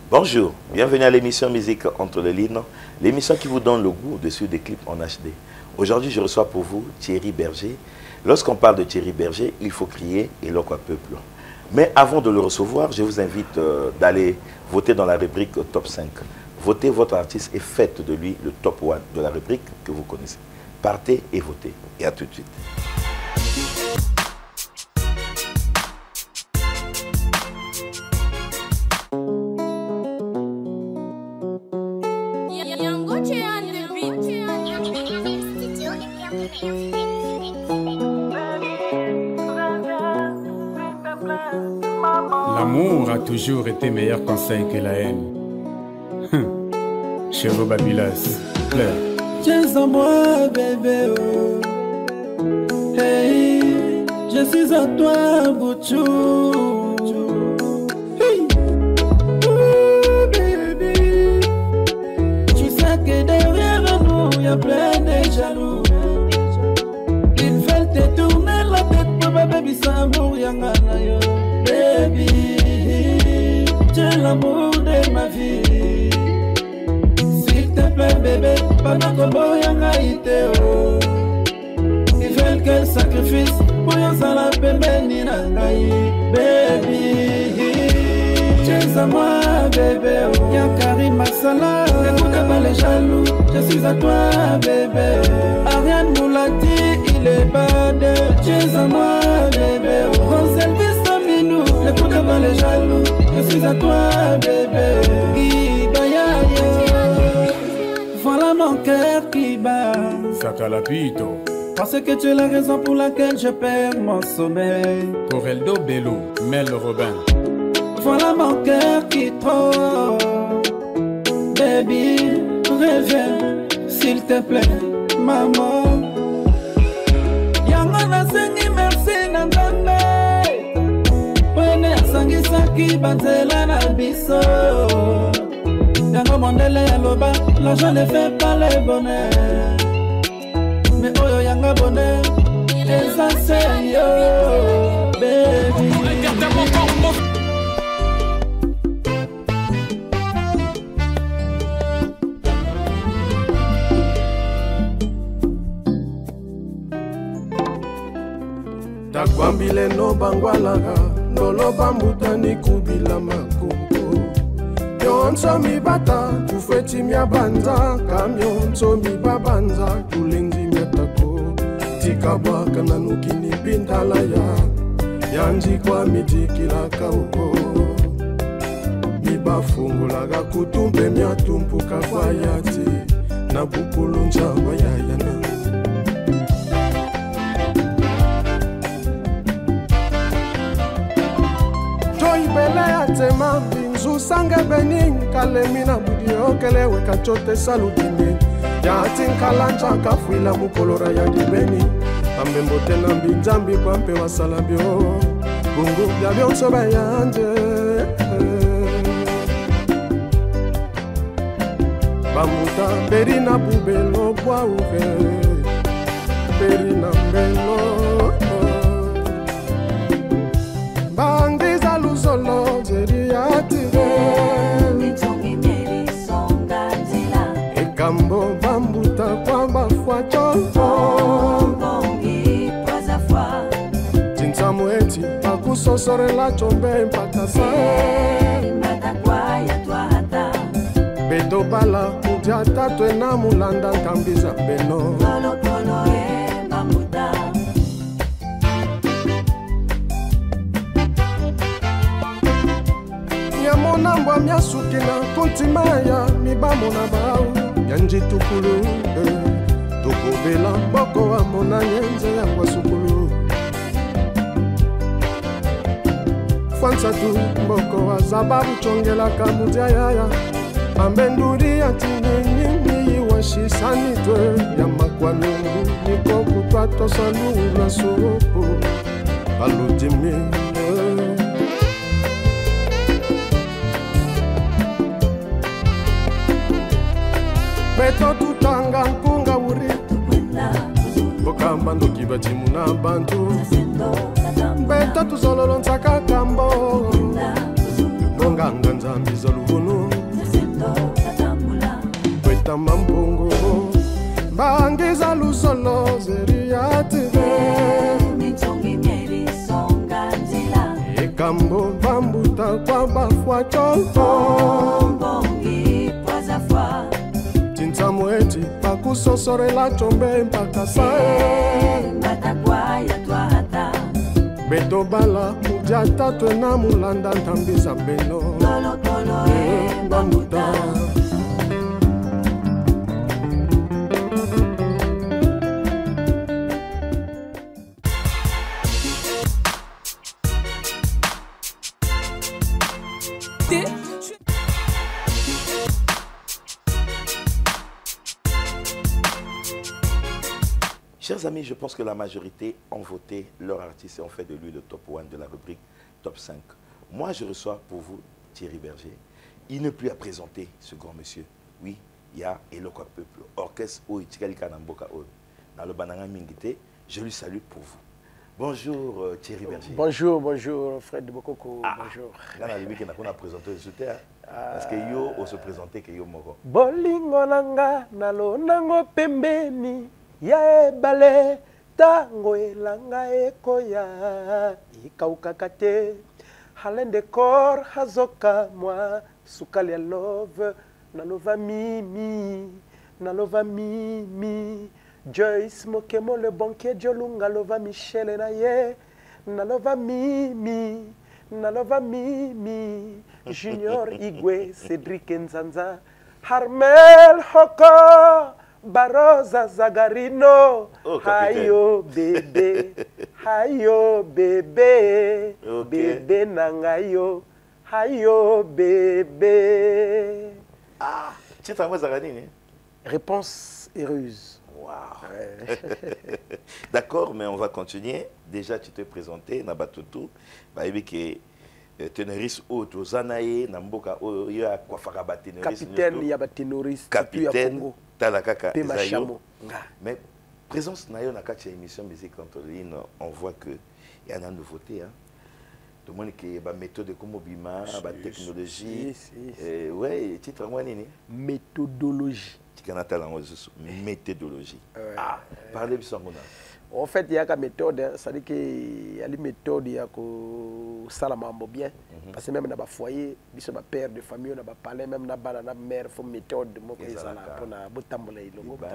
Bonjour, bienvenue à l'émission Musique entre les lignes, l'émission qui vous donne le goût de suivre des clips en HD. Aujourd'hui, je reçois pour vous Thierry Berger. Lorsqu'on parle de Thierry Berger, il faut crier et l'on peuple. Mais avant de le recevoir, je vous invite d'aller voter dans la rubrique Top 5. Votez votre artiste et faites de lui le top 1 de la rubrique que vous connaissez. Partez et votez. Et à tout de suite. L'amour a toujours été meilleur conseil que la haine. Chéro Babilas, pleure. Tiens à moi, bébé. Oh. Hey, je suis à toi, Bouchou. Hey. Oh, baby. Tu sais que derrière nous, y a plein de jaloux. Ils veulent te tourner la tête, papa, baby, ça mourir, yo. Baby, tu es l'amour de ma vie. S'il te plaît, bébé, pendant que boyanga ite oh. Ils veulent quel sacrifice pour y en la pembeni nangaï. Baby, tu es à moi, bébé oh. Y'a Karim Masala, écoute pas les jaloux. Je suis à toi, bébé. Ariane Moulati, il est bad. Tu es à moi, bébé oh. Rosel Bissaminou, écoute pas les jaloux. Je suis à toi, bébé. Voilà mon cœur qui bat. Sakalapito. Parce que tu es la raison pour laquelle je perds mon sommeil. Coreldo Bello, Mel Robin. Voilà mon cœur qui tremble. Baby, reviens, s'il te plaît, maman. Yangana sengi merci nandame. Pwene asangi saki banzela na biso. Yango mondele ya loba, l'argent ne fait pas le bonheur. Mais oyo yanga bonheur, les enseignent, baby. Takwambile no bangwalaga, nolo bambutani kubila makuko. Yonso mi bata, tufeti mia banza, kamyonso mi babanza, kulenzi miatako. Tikabwa kananukini bintala yanji kwa mitikila kauko. Mibafungulaga kutumbe miatumpuka kwa yati, na bukulu njawa yayana. Bele atema binzu sange benin kalemina budio kelewe kachote salutini ya tinkalanja kafuila mukolora ya dibeni ambe mbotena mbinjambi kwa mpe wa salabio bungu ya bionso bayanje bamuta berina bubelo bwa uve berina mbelo bangiza luzolo zeri atire mitongi meri songa zila ekambo bambuta kwa bafwa chonto bongi praza fwa tinsamueti akusosore la chombe mpaka sa mbata kwa ya twahata beto bala mutiata twena mulanda kambiza beno kolo kolo bambuta. Monambwa miasukina kontimaya mibamona bau yanji tukulu tukubela boko wa mona nyenze ya kwa sukulu fansa tu boko wa zababu chongela kamudia yaya ambenduri atinini washisani twe ya makwanungu niko kutwato salu na sopo aludimi Beto tutanga nkunga uri Bokamba ndoki bajimu na bantu Beto tuzololo nsaka kambo Bonganga nzambi zoluvunu Tama mpungu Bangiza lusolo zeriative Mitongi mieri songa nzila Ekambo bambuta kwa bafwa chonto Bongi poza fwa Tinsamweti pakusosorela chombe mpaka sae Batakwa ya twahata Beto bala mujata twena mulanda ntambiza belo Tolo tolo bambuta Chers amis, je pense que la majorité ont voté leur artiste et ont fait de lui le top 1 de la rubrique top 5. Moi, je reçois pour vous Thierry Berger. Il n'est plus à présenter ce grand monsieur. Oui, il y a Eloko Peuple, orchestre Oitikali Kanamboka O. Dans le Bananga Mingité, je lui salue pour vous. Bonjour Thierry Berger. Bonjour, bonjour Fred de Bokoko. Bonjour. On a présenté le soutien. Parce que yo, on se présentait que yo moko. Bolingo nanga nalo nango pembeni ya ebale tango elanga ekoya ikaukaka te halende kor hazoka mwa sukali ya love nalova mimi Joyce Mokemo le banquier Jolunga lova Michel na ye nalova mimi Junior Igwe Cedric Nzanza Harmel Hoko Baroza Zagarino hayo bebe bebe nangayo hayo bebe. Ah, tu es moi Zagarine. Réponse heureuse. Wow. D'accord, mais on va continuer. Déjà, tu t'es présenté, Nabatutu. Tenoris Oto Zanae, Namboka Oya Kwafakaba Tenoris. Capitaine Yabatenoris. Capitaine Talakaka Zayo. Mais présence Nayo Nakacha émission musique contre l'île, on voit qu'il y a une nouveauté. Hein. Tout le monde qui a une méthode de Komobima, une technologie. Oui, tu te méthodologie. Méthodologie. Ah, parlez de ça. En fait, il y a une méthode, c'est-à-dire qu'il y a une méthode qui est bien. Parce que même dans le foyer, il y a un père de famille, on a parlé, même dans la mère, il faut une méthode pour tamboler.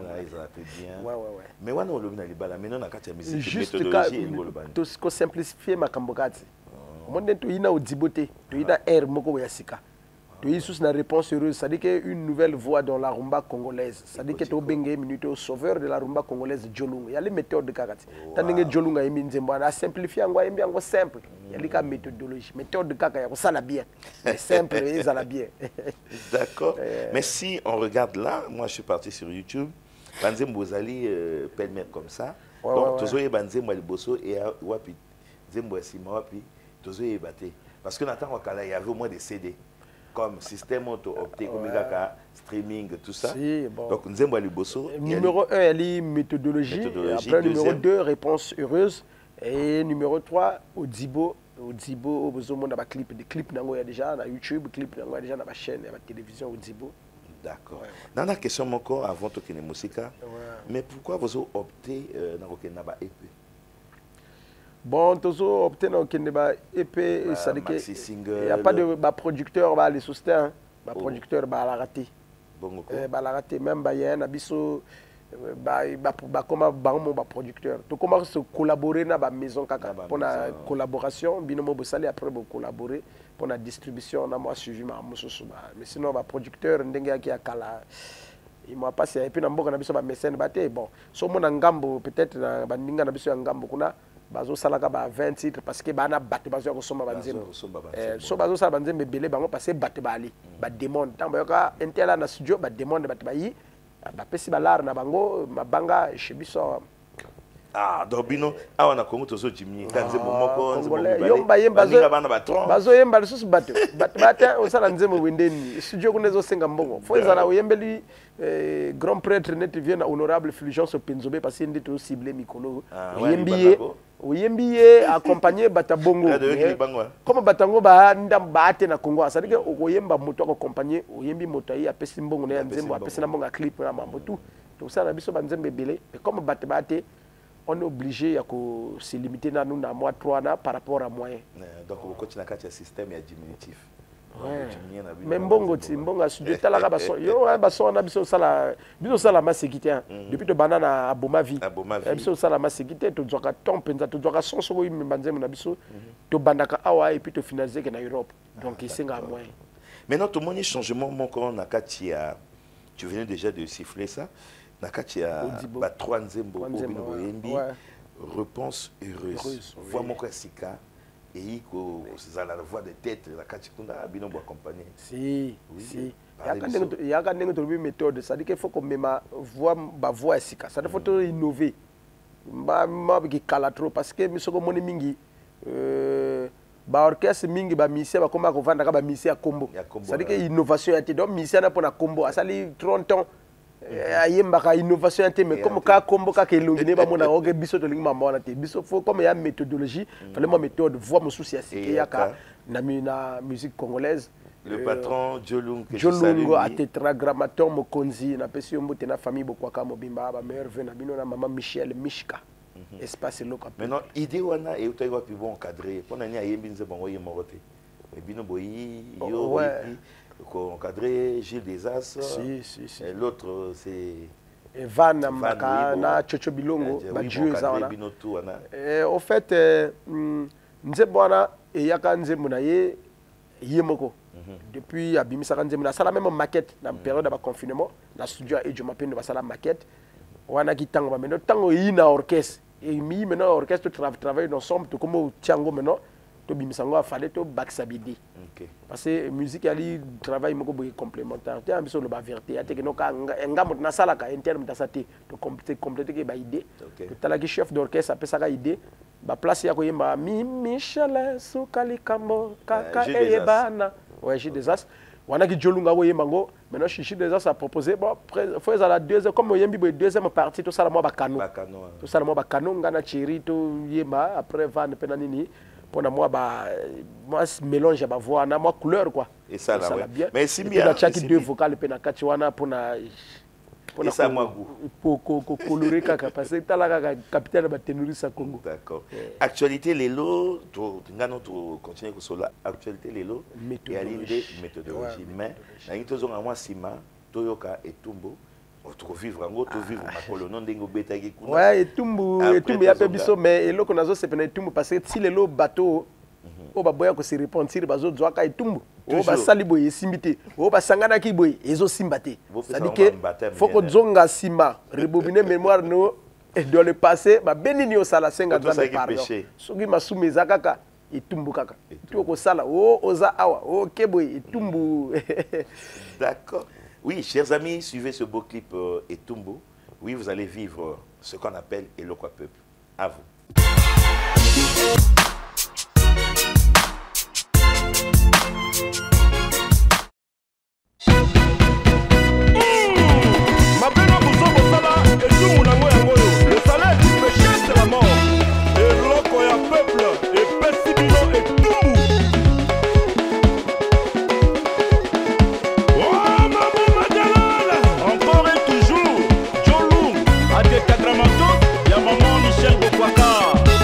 Mais on a une musique juste méthodologie. Tout ce qu'on simplifie, ma cambogate. Moi, il y a une diboté, il y a air, moko yasika. Tu as une réponse heureuse, c'est-à-dire qu'il y a une nouvelle voix dans la rumba congolaise. C'est-à-dire que tu as un sauveur de la rumba congolaise, Jolunga. Il y a les méthodes de Kakati. Tandis que Jolunga a simplifié, il y a simple. Il y a une méthodologie. Méthode de Kakati, ça l'a bien. Mais simple, ça l'a bien. D'accord. Mais si on regarde là, moi je suis parti sur YouTube, Banzem Bozali pêle-mêle comme ça. Donc, tu as Banzem Waliboso et Wapi. Zembo Sima Wapi, tu as battu. Parce que Nathan Wakala, il y avait au moins des CD. Comme système auto-opté, streaming, tout ça. Si, bon. Donc, nous avons le numéro 1, elle est méthodologie. Après, numéro 2, réponse heureuse. Et numéro 3, Audibo. Audibo, vous avez un clip. Des clips, il y a déjà sur YouTube, clips, il y a déjà sur la chaîne, il y a la télévision Audibo. D'accord. Dans la question, encore avant de la musique, mais pourquoi vous avez opté dans le EP? Bon, tu as opté dans le EP, c'est-à-dire qu'il n'y a pas de producteur qui les soutient. Le producteur va la rater. Va la rater. Même il y a un abisso, comme producteur. Tu commences à collaborer dans la maison pour la collaboration. Binomo Bossali après collaborer pour la distribution. On a suivi ma moussousou. Mais sinon, le producteur, il m'a passé. Et puis, on a un mécène. Bon, si on a un gambo, peut-être, on a un gambo. Bazo salaka ba 20 titres parce que bana batte bazo ko soma banzembo so bazo sala banzembe belé bango parce que batte bali ba demande tambo yoka intela na studio ba demande batte bayi ba pesi balar na bango mabanga chebiso. Ah dobino awana kongo tozo jimni kanzembo moko nzembo yomba yemba bazo yemba lisusu batte batte osala nzembo wendeni studio kunezo senga mbongo fo ezala oyembeli grand prêtre net vient honorable Fulgence Penzobé parce que ndito ciblé mikolo yembiye oyembi accompagner bata bongo comme batango ba ndam baate na Congo ça veut dire oyemba moto accompagner oyembi moto yi apesi mbongo na nzembo apesi na mbongo clip na mambo tout donc ça na biso ba nzembe belé et comme baate on est obligé à se limiter na nous na mois 3 na par rapport à moyen donc au continent quand il y a système il y a diminutif. Mais mbongo studio talaka baso yo baso na biso sala masekité depuis to banana à Bomavi biso sala masekité to zoka tompenza to zoka sonso ko yimba nzembo na biso to bandaka awa et puis to finaliser na Europe donc isinga moyen. Maintenant tout mon changement mon quand na katia tu venais déjà de siffler ça na katia ba 3 nzembo obino yembi réponse heureuse voix mon sika et que la voix de tête la kachikunda bino bo accompagner si il y a quand même une méthode ça dit qu'il faut qu'on même voix sika ça faut innover ba ki kala trop parce que misoko moni mingi ba orchestre mingi ba musicien ba komba ko vanda ka ba musicien kombo ça dit que innovation était donc musicien na pona kombo asali 30 ans ayembaka innovation te mais comme ka kombo ka kelongine ba mona oke biso to lingi mama wana te biso faut comme ya méthodologie fallait moi méthode voix mo souci ya sike yaka na musique congolaise le patron Jolung que Jolungo a tétragrammateur mokonzi na pesi mbote na famille bokwaka mobimba ba meilleur vœu na bino na maman Michel Mishka espace local maintenant idée wana et to pi bon encadrer pona ni ayembi nze bango yemorote mais bino boyi yo encadré Gilles Desas. Si. Et l'autre, c'est... Evan Makana, Chocho Bilongo, au fait, Nzebwana et Yaka Nzemunaye, Yemoko. Depuis Abimisaka Nzemuna, c'est la même maquette dans la période de confinement. Dans le studio, je m'appelle la maquette. On a qui tango, mais tango il y a une orchestre. Et maintenant, l'orchestre travaille ensemble, tout comme au Tiango maintenant. To bimisango a fallait to baksabidi parce que musique ali travail moko boy complémentaire te ambiso lo ba vérité ate ke no ka ngamo na sala ka interne ta sate to compléter ke ba idée to tala ki chef d'orchestre apesa ka idée ba place ya ko yemba mi Michel Sukali Kambo kaka eyebana ouais j'ai des as wana ki jolunga ko yemba ngo maintenant chichi des as a proposé bon faut à la deuxième comme yembi boy deuxième partie to sala mo ba kano to sala mo ba kano ngana chiri to yemba après van penanini pour moi mélange à ma voix na moi couleur quoi et ça là bien mais si bien na chaque deux vocales pe na kachiwana pour ça moi goût pour colorer kaka parce que tala capitaine ba tenuri sa Congo d'accord actualité lelo to ngano to continuer ko solo actualité lelo et à l'idée méthodologie mais na ngito zonga moi sima toyoka etumbo to vivre ngo to vivre makolo non ndenge obetaki kuna ouais etumbu ya pebiso mais eloko nazo sepena etumbu parce que si lelo bateau o baboya ko se répondre si bazo zwaka etumbu o basali boye simbité o basangana ki boye ezo simbate ça dit que faut ko zonga sima rebobiner mémoire no et dans le passé ba benini o sala senga dans le pardon soki masumeza kaka etumbu kaka to ko sala o oza awa o keboye etumbu d'accord. Oui, chers amis, suivez ce beau clip Etumbu. Oui, vous allez vivre ce qu'on appelle Elokwa Peuple. À vous. Le salaire du péché, c'est la mort. Elokwa Peuple, et Pessibino et Tumbu. Encore et toujours, Jolung a des quadramantons, il y a maman Michel Bokwaka.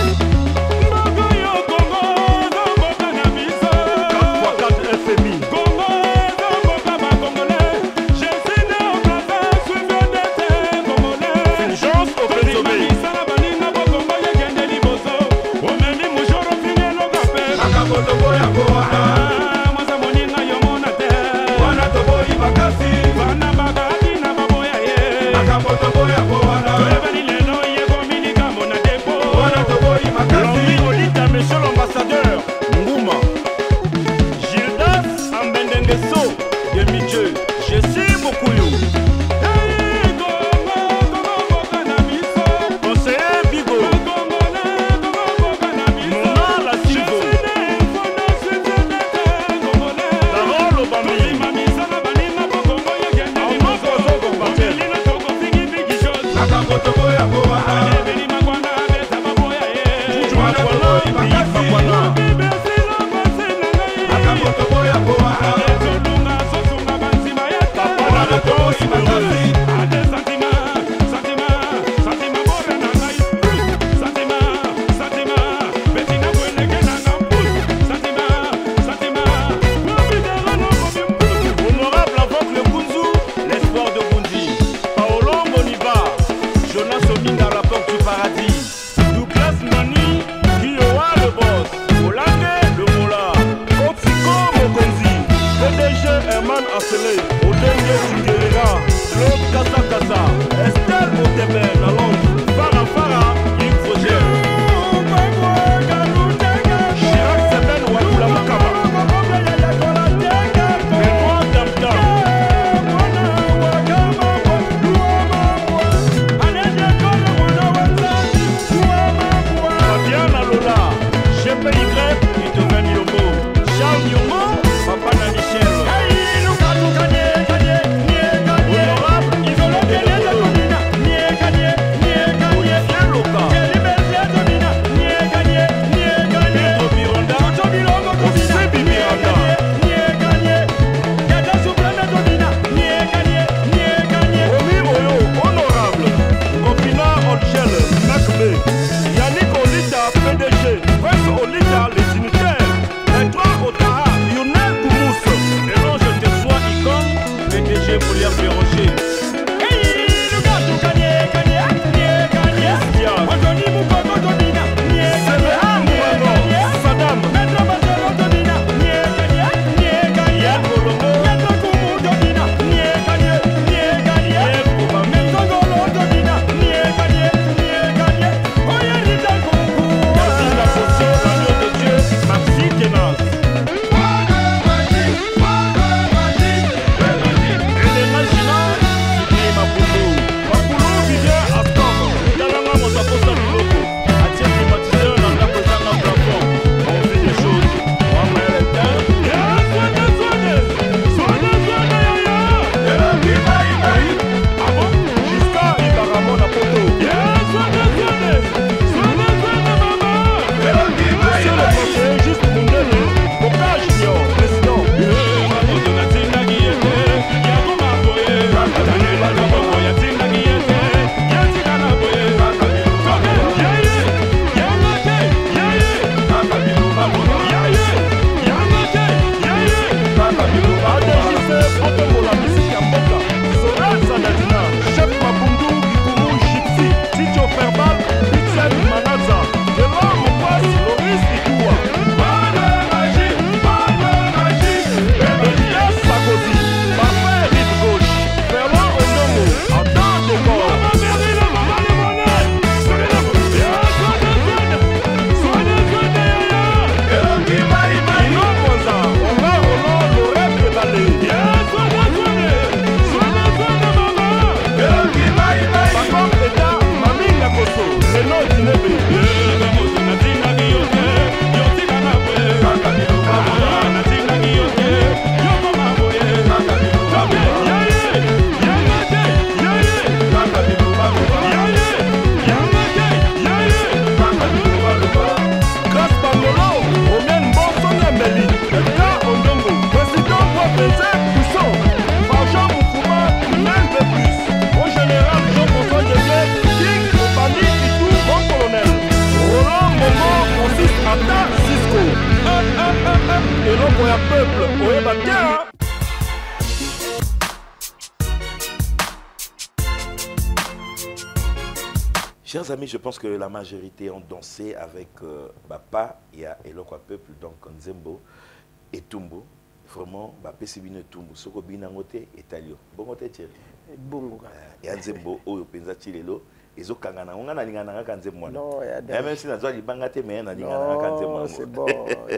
Chers amis, je pense que la majorité ont dansé avec Bapa et Eloko Peuple, donc Nzembo et Tumbo. Vraiment, Bapa Sibine Tumbo, Soko Binangote et Talio. Bon côté Thierry. Bongo. Et Nzembo, Oyo Penza Chilelo. Ils ont kangana, on a ningana kanzemwa. Non, même si la zone est bangate, mais on a ningana kanzemwa. C'est bon.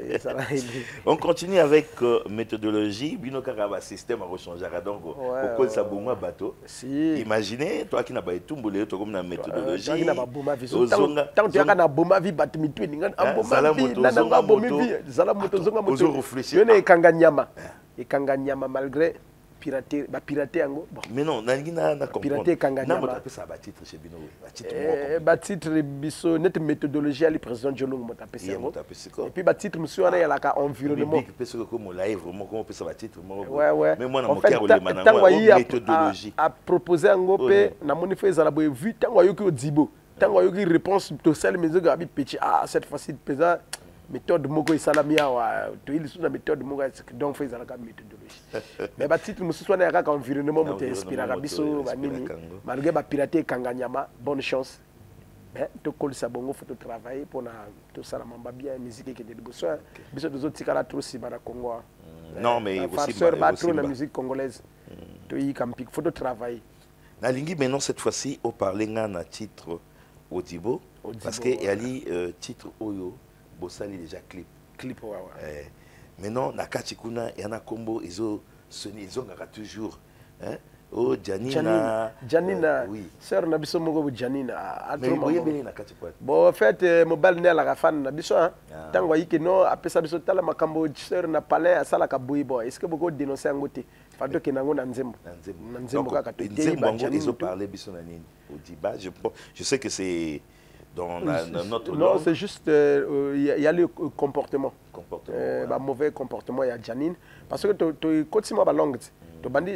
On continue avec méthodologie. Bino Karaba système a rechangé. Donc, au cause ça bouma bateau. Imaginez, toi qui n'as pas été tombé, toi comme la méthodologie. Tant que tu as un bouma vie, bat mi tu n'as un bouma vie, n'a pas bouma vie. Zala moto zonga moto. Ozo réfléchir. Yone kanganyama. Et kanganyama malgré pirater yango. Mais non, nalingi na comprendre. Pirater kanga na nyama. mota pesa ba titre chez bino, ba titre moko. Ba titre biso net méthodologie ali président Jolong mota pesa yango. Et puis ba titre monsieur wana yalaka environnement. Bibi pesa ko mo live vraiment comment pesa ba titre moko. Ouais. Mais moi na En mo fait, kero le manango tango yi méthodologie. a proposer yango pe na moni fait ezala boye vu tango yoki odibo. Tango yoki réponse to celle maison gabi petit cette fois-ci pesa méthode moko isalami awa to ili suna méthode moko donc fait ezala ka méthodologie. Mais ba titre monsieur wana yaka environnement mo te inspirera biso ba nini malgré ba pirater kanganyama bonne chance. To kolisa bongo faut travailler pour na to sala mamba bien musique qui est de besoin biso deux autres tikala trop si bana Congo. Non mais aussi trop la musique congolaise. To yi camping faut travailler. Nalingi maintenant cette fois-ci au parler na titre Odibo parce que yali titre oyo bosali déjà clip ouais. Maintenant na kati kuna yana kombo izo soni izo ngaka toujours hein. Oh Janina, oui. Sœur na biso moko Janina. Mais boye beli na kati quoi. Bon en fait mobile ne la fan na biso hein. Tango yiki no apesa biso tala makambo sœur na palais asala ka boye bo. Est-ce que boko dénoncer ngote? Fado ke nango na nzembo. Na nzembo kaka to te ba ils ont parlé biso na nini? Odiba je sais que c'est dans notre non, c'est juste il y a le comportement. Bah mauvais comportement il y a Janine parce que tu continues ma langue. To bandi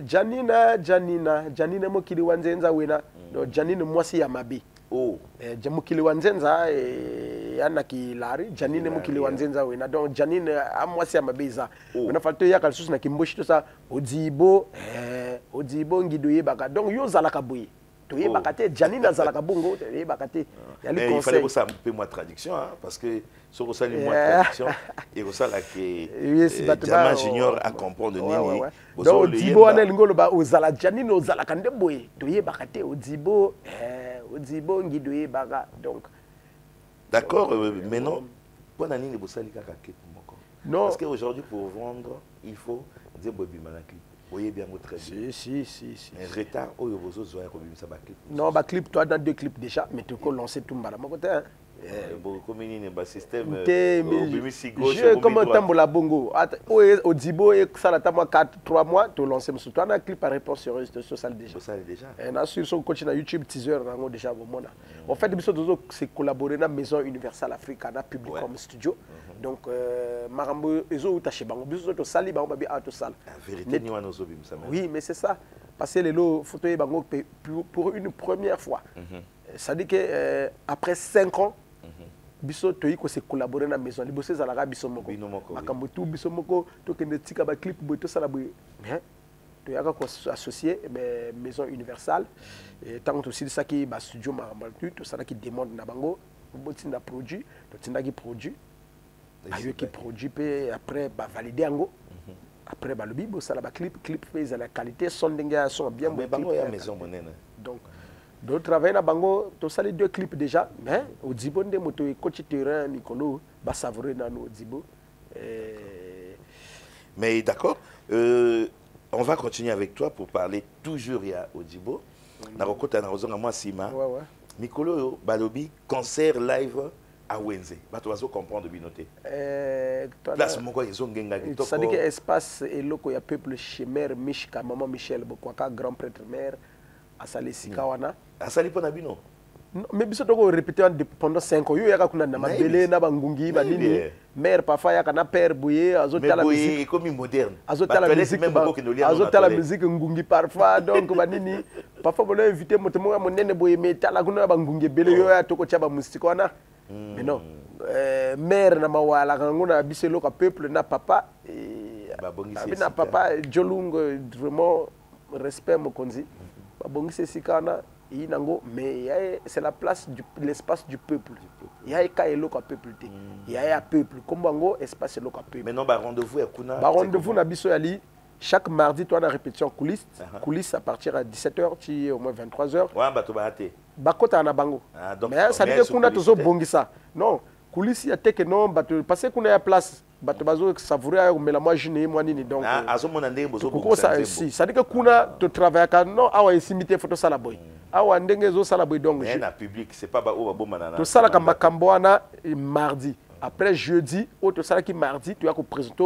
Janina mokili wanzenza wena do Janine mwasi ya mabi mokili wanzenza yana kilari Janine mokili wanzenza wena donc Janine mwasi ya mabi za on a falto ya kalsusu na kimboshi to sa odibo ngidoye baka donc yo zalaka boye to ye bakate Janine zalaka bongo to ye bakate ya le conseil. Il fallait que ça un peu moins traduction hein, parce que sur ça les moins traduction et ça là que Jama Junior a comprendre nini donc Odibo ana ngolo ba ozala Janine ozala kande boye to ye bakate Odibo ngidoye baka donc d'accord maintenant pour nani bosali kaka clip moko non parce que aujourd'hui pour vendre il faut dire bobi manaki voyez bien votre très bien. Si. Un retard au Yobozo Zoya comme ça va clip. Non, bah clip toi dans 2 clips déjà, mais tu peux lancer tout mbala mon côté. Bon comme il y a système je comment tambola bongo. Odibo et ça la tamo 3 mois tu lancer monsieur toi un clip à réponse sur réseaux sociaux déjà. Ça déjà. Et na sur son coach na YouTube teaser nango déjà au mona. En fait biso dozo c'est collaborer na Maison Universal Africa na public comme studio. Donc marambo ezo utache bango biso to sali bango babi auto sal. La vérité ni wana ozo bimsa. Oui, mais c'est ça. Parce que les lots photo et bango pour une première fois. Ça dit que après 5 ans biso toyi ko se collaborer na maison liboso za la biso moko makambo tout biso moko to kende tika ba clip bo to sala bo mais to yaka ko associé mais Maison Universal et tant aussi ça qui ba studio makambo tout ça qui demande na bango botinda produit to tinda ki produit ayo ki produit pe après ba valider ngo après ba lobi bo sala ba clip fait la qualité son ndenge son bien mais bango ya maison monene donc de travailler na bango to sali 2 clips déjà mais Odibo nde moto e coach terrain Nicolo ba savourer na no Odibo mais d'accord on va continuer avec toi pour parler toujours ya Odibo na kokota na ozonga moi sima Nicolo balobi concert live à Wenze bato bazo comprendre binoté place moko ezongenga kitoko ça dit que espace eloko ya peuple chez mère Mishka maman Michel Bokwaka grand prêtre mère asali sikawana asali pona bino mais biso toko répéter pendant 5 ans yo yaka kuna na mabele na bangungi ba nini mère parfois yaka na père bouye azotala musique comme moderne azotala musique ngungi parfois donc ba nini parfois bon inviter moto mo monene boye metala kuna bangungi bele yo ya toko cha ba musique wana mais non mère na mawala ngona biselo ka peuple na papa na papa Jolungo vraiment respect mokonzi babongisi sikana inango mais c'est la place l'espace du peuple il y a ka eloko peuple te il y a peuple comme bango espace eloko peuple maintenant ba rendez-vous ya kuna ba rendez-vous na biso yali chaque mardi toi na répétition coulisses à partir à 17h ti au moins 23h wa bato ba até bakota na bango mais ça dit que kuna tozo bongisa non coulisses ya teke non bato passer kuna ya place bato bazo savourer ayo mela moi jine moi nini donc azomona ndenge bozo bongisa si ça dit que kuna to travailler ka non awa insimité photo sala boy awa ndenge zo sala boy donc na public c'est pas ba o bomba na to sala ka makambo wana mardi après jeudi o to sala ki mardi tu ya ko présenter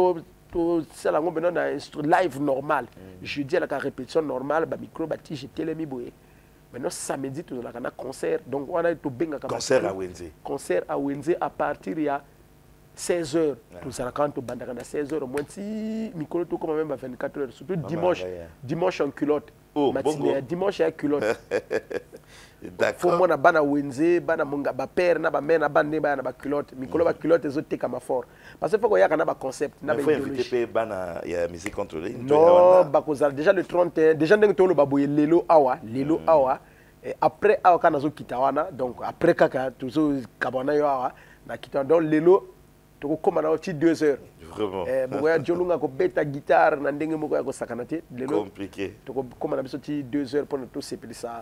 tout ça là on maintenant live normal jeudi à la répétition normale ba micro ba ti j'étais les miboé maintenant samedi tout là kana concert donc on a tout benga concert à Wenze à partir il y a 16h tout ça quand on banda kana 16h au moins si micro tout comme même à 24h surtout dimanche en culotte matinée dimanche à culotte. D'accord. Faut moi na bana Wenze bana munga ba père na ba mère na bande ba na ba culotte mikolo ba culotte ezote kama fort parce que faut qu'il y a kana ba concept na ba idéologie. Faut inviter bana ya musique contrôlée. Non ba koza déjà le 31 déjà ndenge to lo ba boye lelo awa et après awa kana zo kitawana donc après kaka tuzo kabana yo awa na kitana donc lelo to ko koma na oti 2 heures. Vraiment. Boya jolunga ko beta guitare na ndenge moko ya ko sakanate lelo compliqué. To ko koma na biso ti 2 heures pour tout sepeli ça.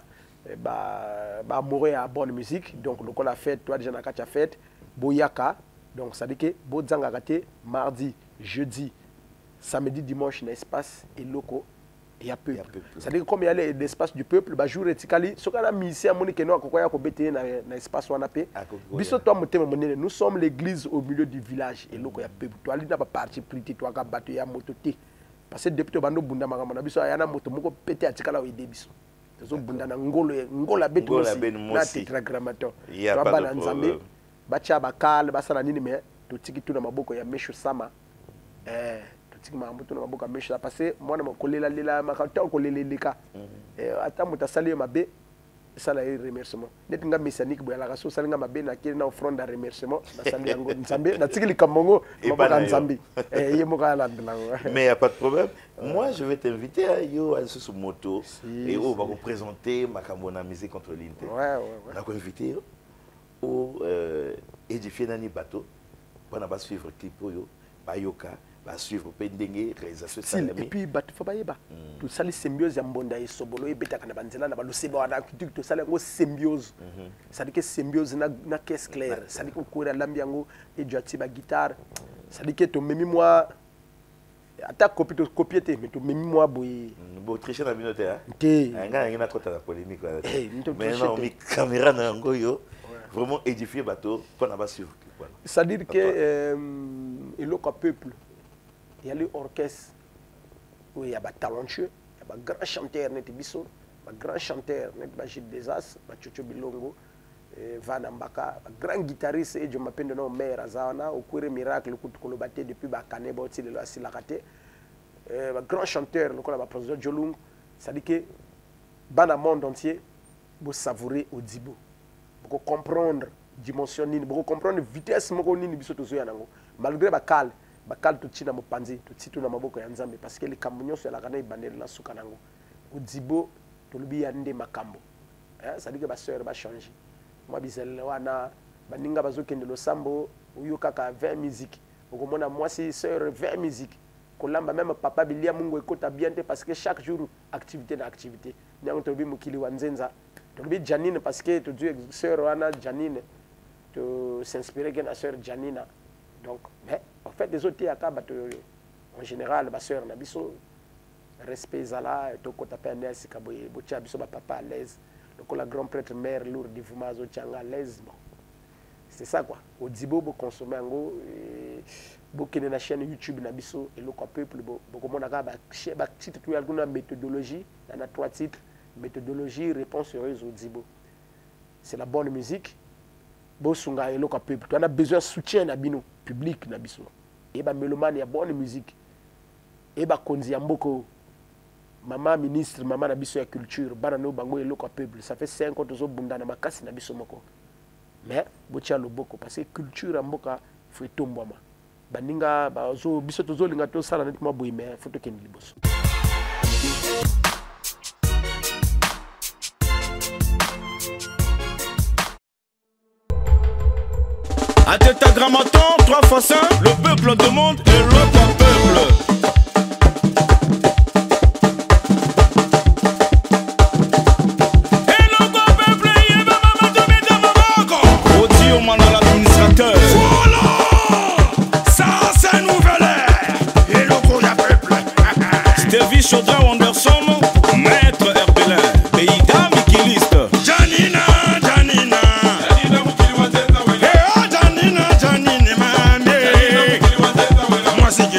Mourir à bonne musique donc le la fête toi déjà na katia fête boyaka donc ça dit que bodzanga kate mardi jeudi samedi dimanche na espace et loko et a peuple ça dit que comme il y a l'espace du peuple ba jour etikali sokana misi amoni ke no akokoya ko bete na espace wana pe biso toi motema monene nous sommes l'église au milieu du village et loko ya peuple toi ali na ba parti pliti toi ka bato ya mototé parce que depuis to bando bunda makama na biso ayana moto moko pété atikala o ide biso zo bunda na ngola betu na tetragrammaton to bana nzambe bacha bakal basala nini me to tiki tu na maboko ya mesho sama to tiki mambuto na maboko ya mesho parce que mwana makolela lela makata koleleleka ata mutasali mabe sala remerciement net nga messanique boya la raso salinga mabe na kile na offrande de remerciement basali yango nzambe na tiki likambo maboko nzambe yemoka la ndlango. Mais il y a pas de problème. Moi, je vais t'inviter à yo à ce moto et on va vous présenter Makambona musique contre l'Inter. On va t'inviter au édifier nani bateau pour na suivre clip yo bayoka va suivre pendengue réalisation salami et puis bateau fa bayeba tout sali symbiose ya mbonda et sobolo et beta kana banzela na baloseba wana to sali ngo symbiose ça dit que symbiose na caisse claire ça dit ko kura lambi yango et jati ba guitare ça dit que to memi moi ata copier te mais to memi moi boy bo tricher na binote hein nga ngina kota na polémique mais non mi caméra na ngo yo vraiment édifier bateau pour na ba suivre ça dit que il le peuple il y a l'orchestre où il y a des talentueux, il y a des grands chanteurs, net biso, des grands chanteurs, net Gilles Desas, Chocho Bilongo, Van Ambaka, des grands guitaristes et je m'appelle de nom Mère Azana, au cours miracle, le coup de colobaté depuis Bakane, Boti de la Silakate, des grands chanteurs, le coup de la présidente Jolung, ça dit que dans le monde entier, vous savourer au Dibo, vous comprendre dimension, vous comprendre vitesse, malgré la calme. Bakal to china mopanzi to titu na maboko ya nzambe parce que les cambonios ya la kana ibandeli na suka nango udzibo to lubi ya nde makambo ça dit que ba sœur ba changer moi bizelle wana baninga bazokende lo sambo uyo kaka 20 musique okomona moi si sœur 20 musique kolamba même papa bilia mungu ekota bien te parce que chaque jour activité na activité nyango to lubi mukili wa nzenza to lubi Janine parce que to dieu sœur wana Janine to s'inspirer que na sœur Janina donc mais en fait des autres en général ma sœur nabiso respect zala to ko taper nesi kaboye bocha biso ba papa à l'aise donc la grand prêtre mère lourd du fumazo changa à l'aise bon c'est ça quoi au dibo bo consommer ngo bo kene na chaîne YouTube nabiso et le peuple bo comme on a ba titre tu alguna méthodologie na 3 titres méthodologie réponse heureuse au dibo c'est la bonne musique bo sunga et le peuple tu as besoin de soutien na bino public na biso et ba mélomane ya bonne musique et ba konzi ya mboko maman ministre maman na biso ya culture bana no bango eloko peuple ça fait 5 ans tozo bunda na makasi na biso moko mais botia loboko parce que culture ya mboka faut etombwama baninga bazo biso tozo linga to sala net maboyi mais faut to ken liboso. Un tétragrammaton, 3 fois 5, le peuple demande et l'autre peuple. Et l'autre peuple, il va m'amadouer au Dieu, man, à l'administrateur. Voilà, ça c'est nouvelle ère. Et l'autre, il y a peuple. Stevie Chaudrin Wanderson, maître Herbelin, pays d'amiciliste. Janina, Janina. Moi c'est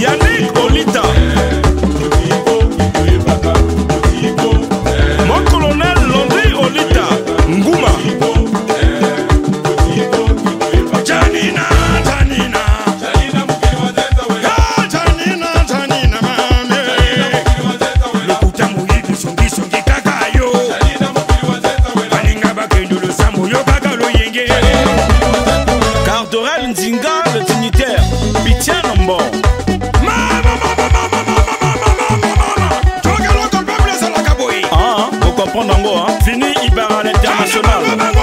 Yannick Olita. Mon colonel Landry Olita. Ngouma. Janina, Janina. Janina, Janina, mame. Lokuta muhimu songi songi kaka yo. Balinga bakendo le sambo yo kaka lo yenge. Cardorel Nzinga, le dignitaire. Pitien Nambo. Ah, vous comprenez Nango, hein? Fini Ibar à l'international.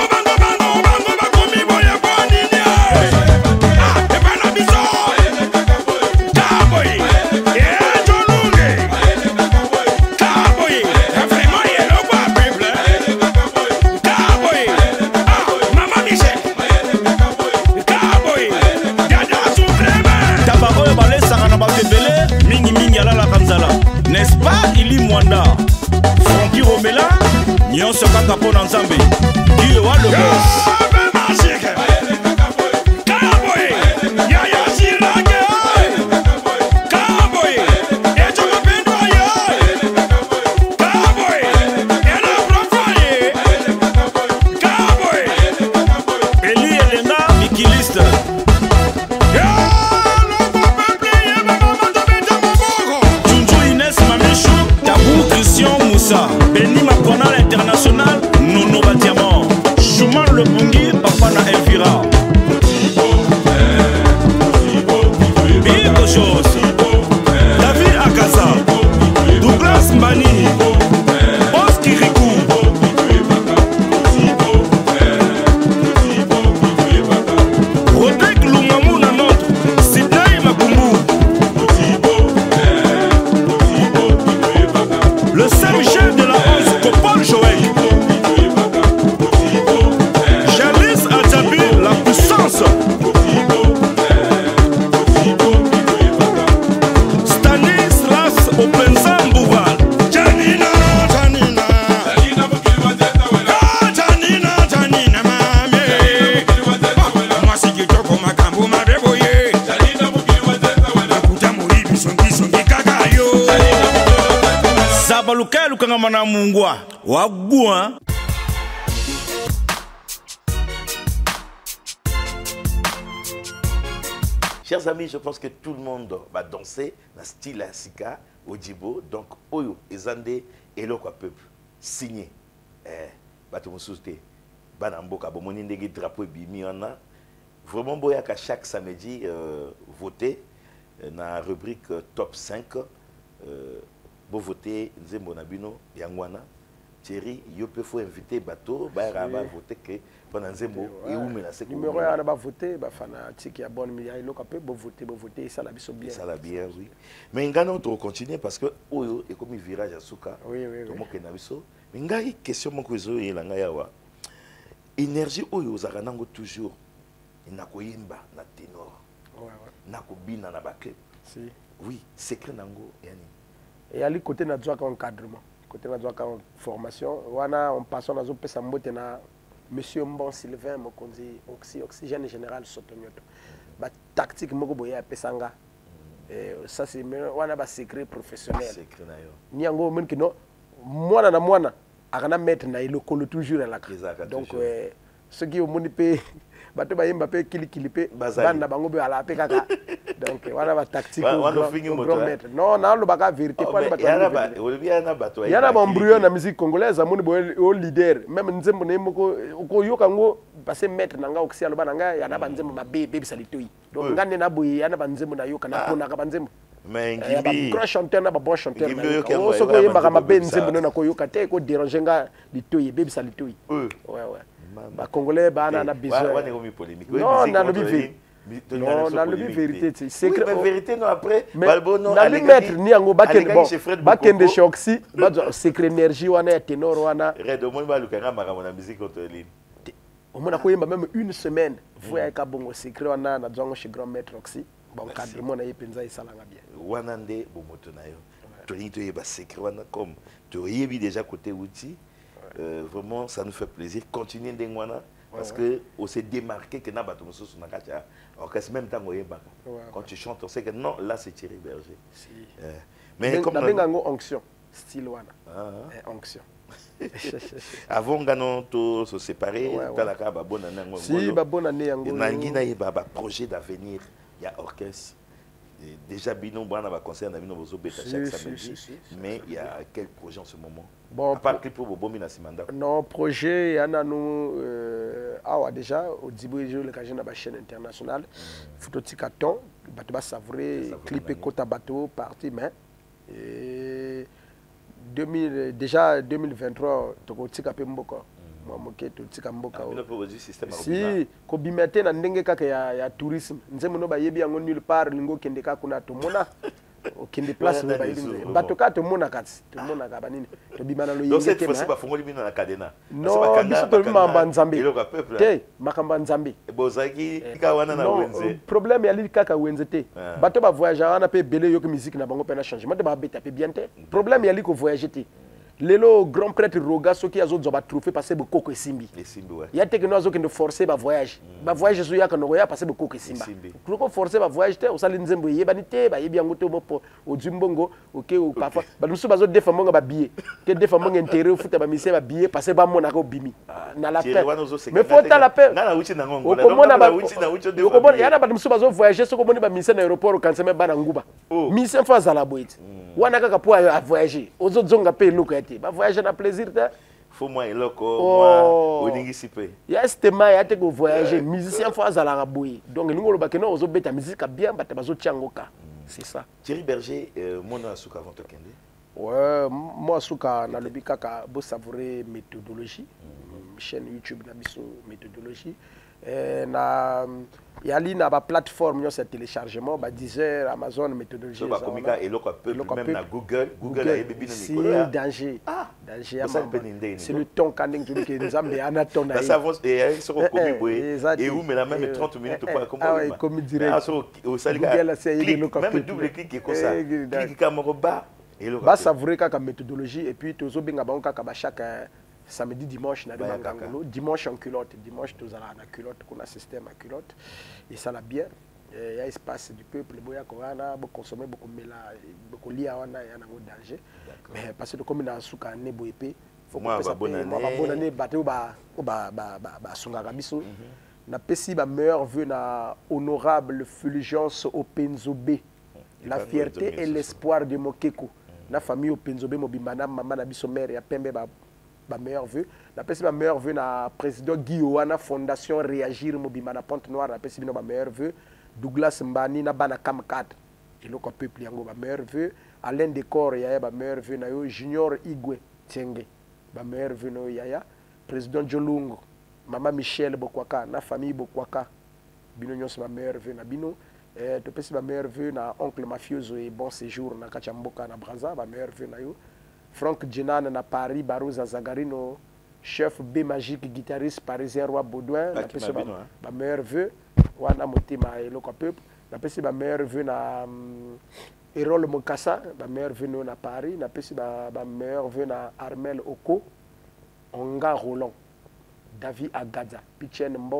N'est-ce pas, Ili Mwanda, Francky Romela, Nyonso Kaka Pona Nzambe, Guy Ewa le boss. Eli Elena, Mikiliste. Béni Makona l'international, Nono Batiamon. Chouman le Bungi, Papa na Elvira. Biko chose. David Akaza. Douglas Mbani. Oski Rikou. Rodrigue Lungamou na notre. Sidney Makumbu. Le Saint-Michel de la Onze, Copol Joël. Jalice Adjabi, la puissance. Stanislas Openza Mbouval. Janina, Janina. Janina, Janina, mame. Moi, si tu toko makambo, ma beboye. Akuta mohibi, songi, songi, kakayo. Zabaluka lukanga mana mungwa wagua. Chers amis, je pense que tout le monde va danser dans le style Sika, Ojibo. Donc, Oyo, Ezande, Eloko Peuple, signé. Bato Moussouté, Banamboka, Bomoni Ndegi, drapeau Bimi, on a vraiment boya qu'à chaque samedi voter dans la rubrique top 5. Bon voter Nzembo Nabino Yangwana Thierry yo peut faut inviter bateau ba raba voter que pendant Nzembo et où mais là c'est numéro 1 ba voter ba fana tiki ya bonne milliard il peut bon voter ça la biso bien ça la bien oui mais ngana on continue parce que oyo et comme virage à Souka oui comme que na biso mais ngai question mon kozo et langa yawa énergie oyo za nango toujours ina koyimba na ténor na kobina na ba club si oui secret nango yani. Et à côté de notre encadrement, côté de notre formation, on passe à notre na Monsieur Mbon Sylvain Mokonzi Oxygène Général Sotonyoto. La tactique Mogoboya Pesanga. Ça c'est un secret professionnel. Ni ango men que non, moi na moi na agana mettre na il colle toujours à la crise. Donc ceux qui ont monipé bato ba yemba pe kili pe banda bango be ala pe kaka donc wana ba tactique grand maître non na lo baka vérité pas bato yana ba embrouillon na musique congolaise amoni bo leader même nzembo na moko ko yoka ngo passer maître nanga oxia lo bananga yana ba nzembo mabe baby salitoi donc ngane na boye yana ba nzembo na yoka na pona ka ba nzembo mais ngimbi grand chanteur na ba bon chanteur o so ko yemba ka mabe nzembo na ko yoka te ko déranger nga litoi baby salitoi ouais ba congolais ba na besoin non na lobi non na lobi vérité c'est secret vérité non après balbo non na mettre ni yango bakende choxi ba secret énergie wana ténor wana red au moins ba lukanga makambo na musique contre ligne au moins ko yemba même une semaine voya ka bongo secret wana na zongo chez grand maître Oxy bon cadre mon na penza isalanga bien wana nde bomoto na yo to ni to yeba secret wana comme to yebi déjà côté outil. Vraiment, ça nous fait plaisir. Continuez d'engwana. Parce que on s'est démarqué que Nabato Moussos Nakacha, orchestre même temps quand tu chantes, on sait que non, là c'est Thierry Berger. Si. Mais comme on a onction, style wana. Onction. Avant de se séparer, bonne année. Si, bonne année. Il y a un projet d'avenir, il y a orchestre. Déjà, Bino, concert, mais il y a quelques projets en ce moment. Bon, à part pour Bomina Simanda. Non, projet, il y en a nous. Déjà, au début, j'ai eu l'occasion de la chaîne internationale. Photo Tikaton, Bateau Savourer, clip et Kota Bateau, parti, mais. Déjà 2023, tu as tika pe mboka. Mamoke tu tika mboka. Si, ko bimete na ndenge kaka ya tourisme. Nzemo no ba yebi yango nulle part lingo kende ka kuna to mona. Okende place no ba yebi. Bato ka to mona kati. To mona ka banini. To bimana lo yenge. Donc cette fois-ci ba fongoli bino na cadena. Non, biso to mamba nzambe. Te, makamba nzambe. Bozaki ka wana na wenze. Problème ya li kaka wenze te. Bato ba voyager wana pe belé yo que musique na bango pe na changement de ba beta pe bien te. Problème ya li ko voyager te. Lelo grand prêtre Roga soki azo zoba trophée passer beaucoup ko simbi. Il y a techno azo qui ne forcer ba voyage. Ba voyage zo ya kana ya passer beaucoup ko simba. Ko forcer ba voyage te osali nzembo yebani te ba yebi yango to mopo o dzimbongo OK ou parfois ba nusu bazo defa monga ba billet. Que defa monga intérêt au futa ba mise ba billet passer ba mona ko bimi. Na la paix. Mais faut ta la paix. Na la uchi na ngongo. Na la uchi na uchi de. Ko bona yana ba nusu bazo voyager soko moni ba mise na aéroport quand même ba na nguba. Mise fois za la boîte. Wana kaka po a voyager. Ozo zonga pe loko ba voyager na plaisir ta faut moi eloko moi oningisi pe ya stema ya te ko voyager musicien fois za la boy donc ningo lo bakeno ozo beta musique bien bata bazo tiangoka c'est ça. Thierry Berger mona suka avant tokende ouais moi suka na lobi kaka bo savourer méthodologie chaîne YouTube na biso méthodologie na yali na ba plateforme yo c'est téléchargement ba Deezer Amazon méthodologie so ba komika eloko peuple même na Google a yebi Nicolas danger danger c'est le ton kanding tu que nzambe anaton na ça avance et so ko komi boye et où mais la même 30 minutes pas comme ah ouais comme direct so au salika même double clic comme ça clic comme roba eloko ba savourer kaka méthodologie et puis tozo benga ba kaka ba chaque samedi dimanche na demangangolo dimanche en culotte dimanche tozala na culotte kuna système à culotte et ça la bière il y a espace du peuple boya ko wana bo consommer beaucoup mela beaucoup lia wana ya na danger mais parce que comme na suka ne boyepe faut moi ba bonne année bateau ba sunga kabiso na pesi ba meilleur vœu na honorable Fulgence Openzobe la fierté et l'espoir de Mokeko na famille Openzobe mobimana mama na biso mère ya pembe ba meilleur vœu la pesi ba meilleur vœu na président Guyoana fondation réagir mobima na Pointe Noire la pesi bino ba meilleur vœu Douglas Mbani na bana Cam 4 et le peuple yango ba meilleur vœu Alain Décor ya ba meilleur vœu na yo Junior Igwe Tienge ba meilleur vœu no yaya président Jolungo mama Michel Bokwaka na famille Bokwaka bino nyonso ba meilleur vœu na bino to pesi ba meilleur vœu na oncle mafioso et bon séjour na Kachamboka na Braza ba meilleur vœu na yo Franck Djenan na Paris, Barouza Zagarino, chef B magique, guitariste parisien, Roi Baudouin, la pesi ba meilleur vœu, wana motima eloko peuple, la pesi ba meilleur vœu na Erol Mokassa, ba meilleur vœu na Paris, la pesi ba meilleur vœu na Armel Oko, Onga Roland, David Agadza, Pichen Mbo,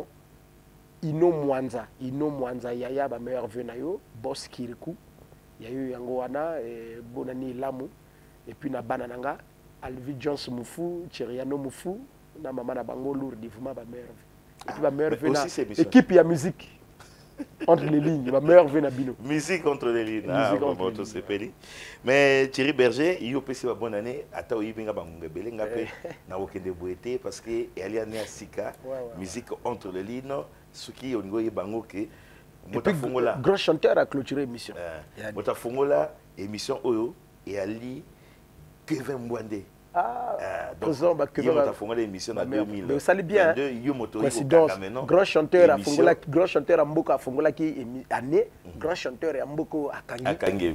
Ino Mwanza yaya ba meilleur vœu na yo, Boss Kirikou, yayo yango wana bonani Lamu. Et puis na banananga Alvi Jones Mufu Cheriano Mufu na mama na bango lourdi vraiment ba meilleur et puis ba meilleur vena équipe ya musique entre les lignes ba meilleur vena bino musique entre les lignes bon tout c'est peli mais Thierry Berger il opesi ba bonne année ata oyibinga bango belenga pe na okende boete parce que ali ane asika musique entre les lignes ce qui ongo yibango ke motafongola grand chanteur a clôturé émission motafongola émission oyo et ali Kevin Mwande. Donc, il a fait l'émission en 2000. Mais ça allait bien. Grand chanteur à Fongola, grand chanteur à Mboko à Fongola qui est année, grand chanteur à Mboko à Kangi.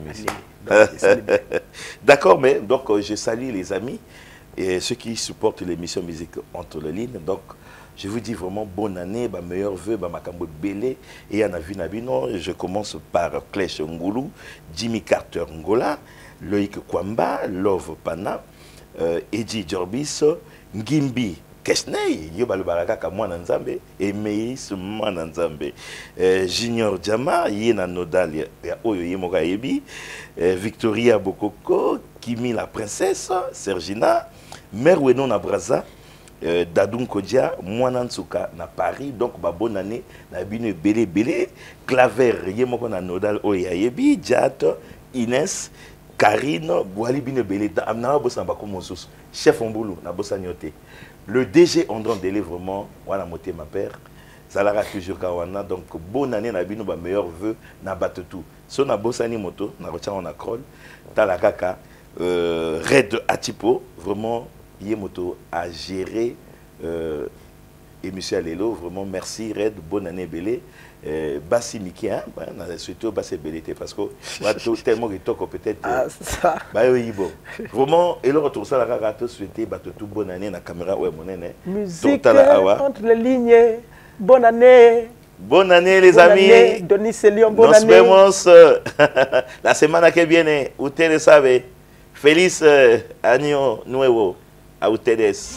D'accord, mais donc je salue les amis et ceux qui supportent l'émission Musique entre les lignes. Donc, je vous dis vraiment bonne année, meilleur vœu, Makambo Belé et Anavi Nabino. Je commence par Clèche Ngoulou, Jimmy Carter Ngola. Loïc Kwamba, Love Pana, Eddie Jorbis, Ngimbi Kesney, yo balobaka ka mwana nzambe, Emeis mwana nzambe. Junior Jama, yé na nodal ya oyo yé moka yebi. Victoria Bokoko, Kimi la princesse, Sergina, Mère Weno na Braza, Dadoum Kodja, mwana Nsuka na Paris, donc ba bonne année, na bine belé belé, Claver, yé moko na nodal oyo ya yebi, Jat, Inès, Karine, Boali bine belé, amna bossa mbako mosusu, chef Omboulou, na bossa nyote. Le DG Andron Délé, vraiment, voilà moté ma père. Zalara toujours kawana, donc bonne année, na bino ba meilleurs vœux, na batutu. So na bossani moto, na retient on a crol, talakaka, Red Atipo, vraiment, yé moto a géré émission Alelo, vraiment merci Red, bonne année belé. Bassi Miki, hein, surtout Bassi Belité, parce que tellement de talk peut-être. Ah, ça. Vraiment, et le retour, ça, la rate, souhaiter, tout bonne année, la caméra, ouais, mon année. Musique entre les lignes, bonne année. Bonne année, les amis. Année. Denis Célion, bonne année. Nos vemos la semana que viene. Ustedes saben. Feliz año nuevo a ustedes.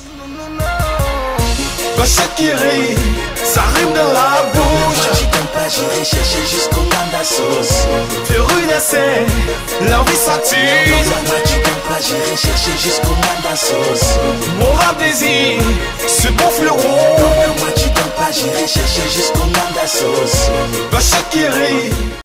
Bachakiri, ça rime dans la bouche. Tu t'aimes pas, j'irai chercher jusqu'au Manda sauce. Furunacé, l'envie ça tue. Moi tu t'aimes pas, j'irai chercher jusqu'au Manda sauce. Mon rap désir, ce bon fleuron. Moi tu t'aimes pas, j'irai chercher jusqu'au Manda sauce. Bachakiri.